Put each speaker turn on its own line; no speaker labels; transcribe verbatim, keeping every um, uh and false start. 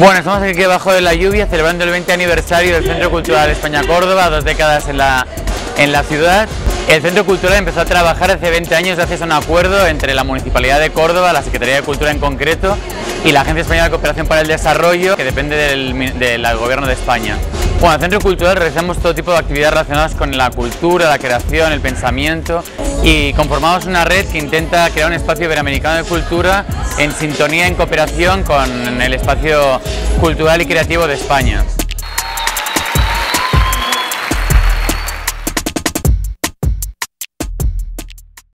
Bueno, estamos aquí debajo de la lluvia celebrando el veinte aniversario del Centro Cultural España Córdoba, dos décadas en la, en la ciudad. El Centro Cultural empezó a trabajar hace veinte años gracias a un acuerdo entre la Municipalidad de Córdoba, la Secretaría de Cultura en concreto, y la Agencia Española de Cooperación para el Desarrollo, que depende del, del Gobierno de España. Bueno, en el Centro Cultural realizamos todo tipo de actividades relacionadas con la cultura, la creación, el pensamiento, y conformamos una red que intenta crear un espacio iberoamericano de cultura en sintonía, en cooperación con el espacio cultural y creativo de España.